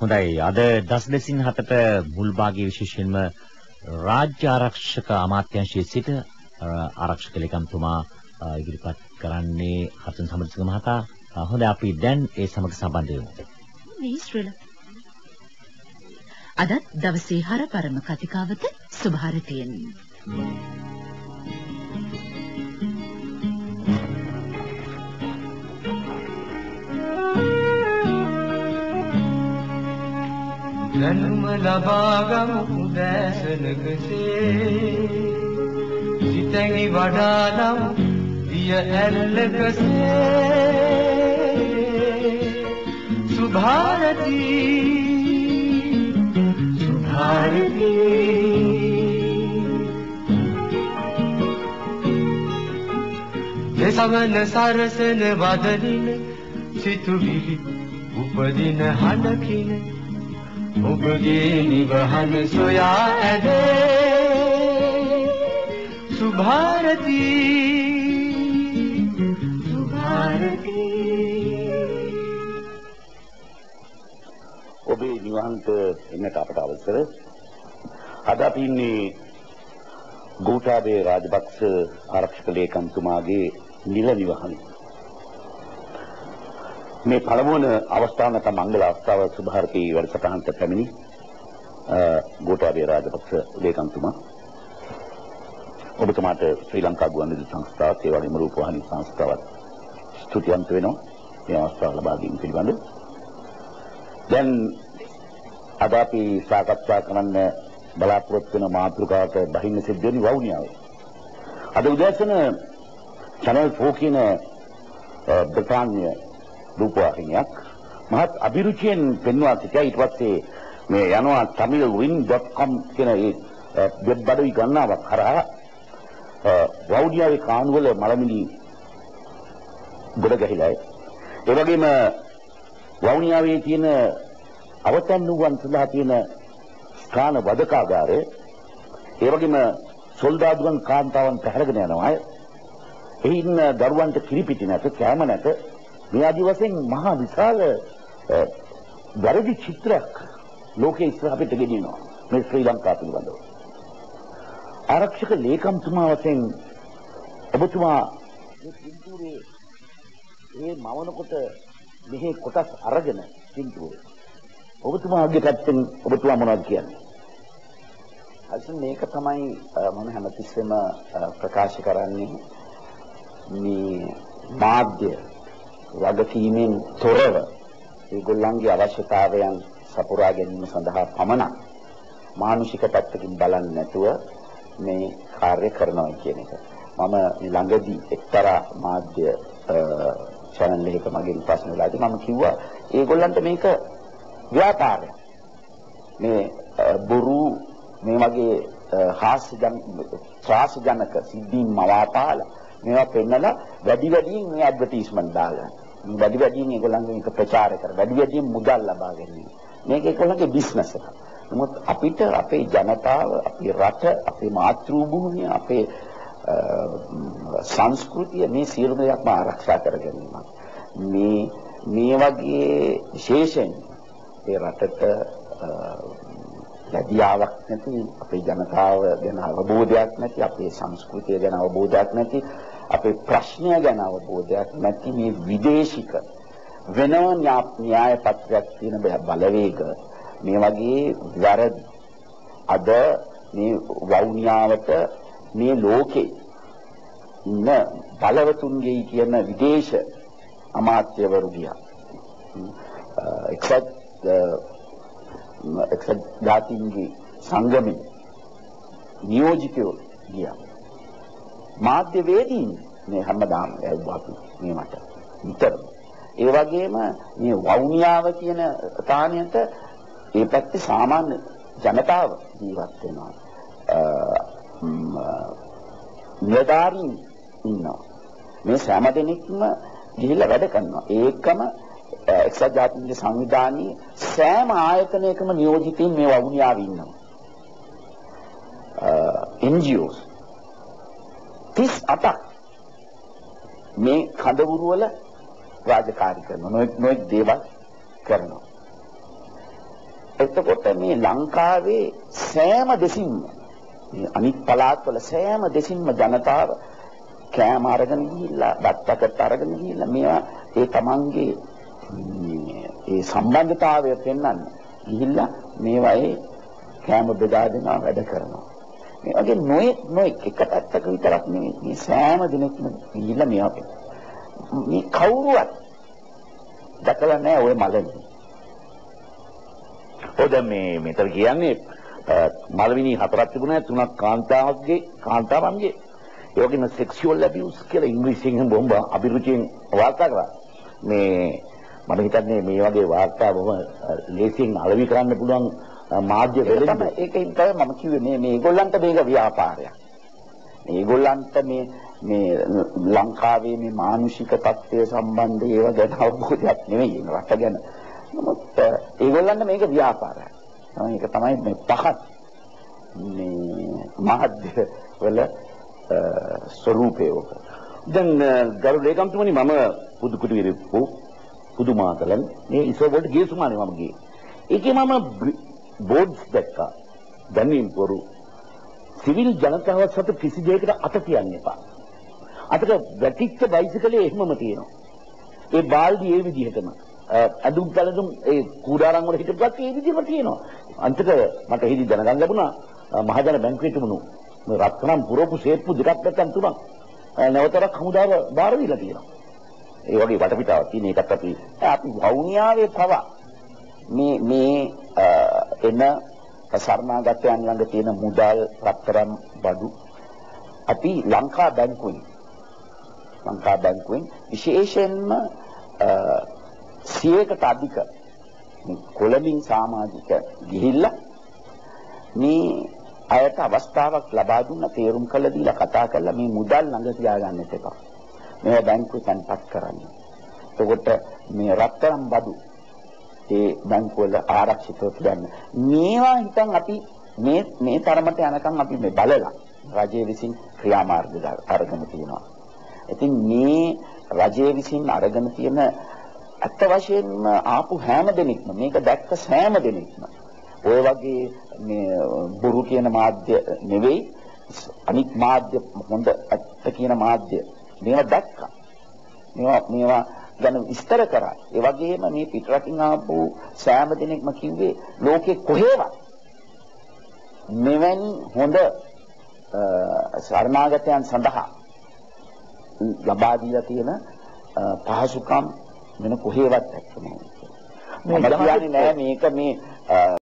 හොඳයි අද දසදෙසින් හතට මුල් භාගයේ විශේෂයෙන්ම රාජ්‍ය ආරක්ෂක අමාත්‍යාංශයේ සිට ආරක්ෂක ලේකම්තුමා ඉදිරිපත් කරන්නේ හසන් සමරසිංහ මහතා. හොඳයි අපි දැන් ඒ සමග සම්බන්ධ වෙමු. මේ ශ්‍රී අදත් දවසේ හරපරම කතිකාවත සුභාරතියෙන්. ජන්ම ලබාගමු දැසනකසේ සිතැඟි වඩානම් දිය ඇල්ලකසේ සුභාරතී දෙසමන සරසන වදනින සිතුවිලි උපදින හඬකින ඔබගේ නිවහන සොයා ඇදේ සුභාරතී ඔබේ නිවහන්ට එන්නට අපට අවසර. අද අපි ඉන්නේ ගෝඨාභය රාජපක්ෂ ආරක්ෂක ලේකම්තුමාගේ නිල නිවහන. මේ පළමුවන අවස්ථාව නැත්නම් මංගල අවස්ථාව සුභාරතී වැඩසටහනට පැමිණි ගෝඨාභය රාජපක්ෂ ලේකම්තුමා ඔබතුමාට ශ්‍රී ලංකා ගුවන්විදුලි සංස්ථාවත් ඒ වගේම රූපවාහිනී සංස්ථාවත් ස්තුතිවන්ත වෙනවා මේ අවස්ථාව ලබා දීම පිළිබඳව. දැන් අද අපි සාකච්ඡා කරන්න බලාපොරොත්තු වෙන මාතෘකාවට බහින්න සිද්ධ වෙන වවුනියාව. අද උදෑසන channel 4 කියන බ්‍රිතාන්‍ය රූපවාහිනියක් මහත් අභිරුචියෙන් පෙන්වා සිටියා. ඊට පස්සේ මේ යනවා tamilwin.com කියන ඒ වෙබ් අඩවි ගණනාවක් කරා වවුනියාවේ කානුවල මලමිණි ගොඩ ගැහිලා. ඒ වගේම වවුනියාවේ තියෙන අවතන්නුවන් සඳහා තියෙන ස්ථාන වදකාගාරය, ඒ වගේම සොල්දාදුවන් කාන්තාවන් පැහැරගෙන යනවා. එහි ඉන්න දරුවන්ට කිරිපිටි නැත, කෑම නැත. මේ ආදි වශයෙන් මහා විශාල වැරදි චිත්‍රයක් ලෝකයේ ඉස්සරහ පිට ගෙනියනවා මේ ශ්‍රී ලංකාව පිළිබඳව. ආරක්ෂක ලේකම්තුමා වශයෙන් ඔබතුමා මේ පින්තූරේ මේ මවනකොට මෙහි කොටස් අරගෙන පින්තූරේ ඔබතුමාගේ පැත්තෙන් ඔබතුමා මොනවද කියන්නේ? අසන් මේක තමයි මම හැමතිස්සෙම ප්‍රකාශ කරන්නේ මේ මාධ්‍ය වගකීමෙන් තොරව ඒගොල්ලන්ගේ අවශ්‍යතාවයන් සපුරා ගැනීම සඳහා පමණක් මානසික පැත්තකින් බලන්නේ නැතුව මේ කාර්ය කරනවා කියන එක. මම ළඟදී එක්තරා මාධ්‍ය channel එකක මගෙන් ප්‍රශ්න වලදී මම කිව්වා ඒගොල්ලන්ට මේක ව්‍යාපාරයක්. මේ බොරු මේ වගේ ත්‍රාසජනක සිද්ධීන් මවාපාල මේවා පෙන්නලා වැඩි වැඩියෙන් මේ ඇඩ්වර්ටයිස්මන්ට් දාලා වැඩි වැඩියෙන් ඒගොල්ලන්ගේ එක ප්‍රචාර කර වැඩි වැඩියෙන් මුදල් ලබා ගැනීම. මේක ඒගොල්ලන්ගේ බිස්නස් එක. නමුත් අපිට අපේ ජනතාව, අපේ රට, අපේ මාතෘ භූමිය, අපේ සංස්කෘතිය මේ සියලුම දේක්ම ආරක්ෂා කර ගැනීම. මේ වගේ විශේෂයෙන් ඒ රටට ලැබියාවක් නැති, අපේ ජනතාව ගැන අවබෝධයක් නැති, අපේ සංස්කෘතිය ගැන අවබෝධයක් නැති, අපේ ප්‍රශ්නය ගැන අවබෝධයක් නැති මේ විදේශික වෙන න්‍යාය පත්‍රයක් තියෙන බලවේග මේ වගේ වැරදි අද මේ වවුනියාවට මේ ලෝකේ ඉන්න බලවතුන්ගේ කියන විදේශ අමාත්‍යවරු ගියා. එක්සත් ජාතීන්ගේ සංගමේ නියෝජිතයෝ ගියා. මාධ්‍යවේදීන් මේ හැමදාම ඇහුවා මේ මට විතර. ඒ වගේම මේ වවුනියාව කියන ස්ථානයට ඒ පැත්තේ සාමාන්‍ය ජනතාව ජීවත් වෙනවා. නිලධාරීන් ඉන්නවා. මේ සෑම දෙනෙක්ම ගිහිල්ලා වැඩ කරනවා. ඒකම එක්සත් ජාතීන්ගේ සංවිධානයේ සෑම ආයතනයකම නියෝජිතයින් මේ වවුනියාවේ ඉන්නවා. NGOs 38ක් මේ කඳවුරු වල රාජකාරී කරනවා. නොඑක් දේවල් කරනවා. එතකොට මේ ලංකාවේ සෑම දෙසින්ම අනිත් පළාත්වල සෑම දෙසින්ම ජනතාව කෑම අරගෙන ගිහිල්ලා බත්තකට අරගෙන ගිහිල්ලා මේවා ඒ තමන්ගේ ඒ සම්බන්ධතාවය පෙන්වන්න ගිහිල්ලා මේවායේ කෑම බෙදා දෙනවා වැඩ කරනවා. මේ වගේ නොයෙක් එක පැත්තක විතරක් නෙවෙයි මේ සෑම දිනෙකම ගිහිල්ලා මේවා මේ කවුරුවත් දැකලා නැහැ ওই මලනේ. ඔය දැන් මේ මෙතන කියන්නේ මලවිනි හතරක් තිබුණා තුනක් කාන්තාවන්ගේ ඒ වගේම සෙක්ෂුවල් ඇබියුස් කියලා ඉංග්‍රීසියෙන් බොම්බ අභිරුචියෙන් වාර්තා කරා. මේ මම හිතන්නේ මේ වගේ වාර්තා බොහොම ලේසියෙන් අලෙවි කරන්න පුළුවන් මාධ්‍ය වලින් ඒකෙන් තමයි මම කිව්වේ මේ මේගොල්ලන්ට මේක ව්‍යාපාරයක්. මේගොල්ලන්ට මේ ලංකාවේ මේ මානුෂික තත්ත්වය සම්බන්ධ ඒවා ගැන අවබෝධයක් නෙවෙයි රට ගැන. නමුත් ඒගොල්ලන්ට මේක ව්‍යාපාරයක්. ඒක තමයි මේ පහත් මේ මාධ්‍ය වල ස්වරූපය ඔක. දැන් ගරු ලේකම්තුමනි මම පුදු කුටි විරප්පු පුදුමාකලන් මේ ඉස්සර වලට ගිය සුමානේ මම ගියේ. ඒකේ මම බෝඩ්ස් දැක්කා. දැනීම් පොරු සිවිල් ජනතාව සතු කිසි දෙයකට අත තියන්න එපා. අතට වැටිච්ච බයිසිකලේ එහෙමම තියෙනවා. ඒ බාල්දි ඒ විදිහටම අඳුම් කලඳුම් ඒ කුඩාරම් වල හිටපුවත් ඒ විදිහම තියෙනවා. අන්තික මට හිදි දැනගන්න ලැබුණා මහජන බැංකුවේ තිබුණු මේ රත්නම් පුරපු සේප්පු දෙකක් නැත්නම් තුනක් නැවතරක් හමුදාව බාර දීලා තියෙනවා. ඒ වගේ වටපිටාවක් තියෙන එකත් අපි වවුනියාවේ පවා මේ එන සරණාගතයන් ළඟ තියෙන මුදල් රත්තරන් බඩු අපි ලංකා බැංකුවෙන් විශේෂයෙන්ම 100කට අධික කොළඹින් සමාජික ගිහිල්ලා මේ අයට අවස්ථාවක් ලබා දුන්න තේරුම් කළ දීලා කතා කරලා මේ මුදල් ළඟ තියාගන්නත් එපා. මේවා බැංකුවේ තැන්පත් කරන්න. එතකොට මේ රත්තරන් බඩු ඒ බැංකුවල ආරක්ෂිතව තියන්න. මේවා හිතන් අපි මේ තරමට යනකම් අපි මේ බලලා රජයේ විසින් ක්‍රියාමාර්ග අරගෙන තියෙනවා. ඉතින් මේ රජයේ විසින් අරගෙන තියෙන අත්ත වශයෙන්ම ආපු හැම දෙනෙක්ම මේක දැක්ක සෑම දෙනෙක්ම ඔය වගේ මේ බොරු කියන මාධ්‍ය නෙවෙයි අනිත් මාධ්‍ය හොඳ ඇත්ත කියන මාධ්‍ය මේවා දැක්කා. මේවා ගැන විස්තර කරා. ඒ වගේම මේ පිටරටින් ආපු සෑම දෙනෙක්ම කිව්වේ ලෝකේ කොහෙවත් මෙවැනි හොඳ සරණාගතයන් සඳහා ලබා දීලා තියෙන පහසුකම් වෙන කොහෙවත් නැහැ. මේ කියන්නේ නෑ මේක මේ